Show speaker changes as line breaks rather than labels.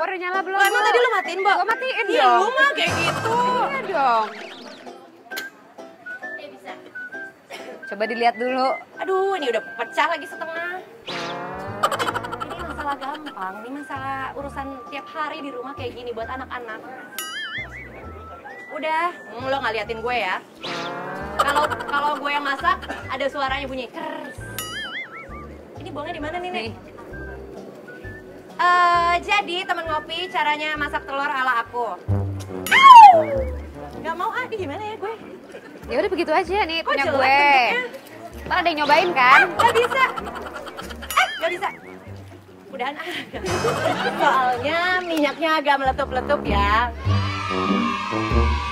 Kompornya nyala belum?
Emang tadi lu matiin, Bo?
Gua matiin
Iya,
dong.
lu mah kayak gitu.
Iya dong. Coba dilihat dulu.
Aduh, ini udah pecah lagi setengah. Ini masalah gampang, ini masalah urusan tiap hari di rumah kayak gini buat anak-anak. Udah, lo nggak liatin gue ya. Kalau gue yang masak, ada suaranya bunyi kers. Ini buangnya di mana nih, Nek? Jadi temen ngopi caranya masak telur ala aku. Gak mau di gimana ya gue?
Ya udah begitu aja nih punya
jelek
gue.
bentuknya?
Ntar ada yang nyobain kan?
Gak bisa. Gak bisa. Mudahan agak. Soalnya minyaknya agak meletup-letup ya.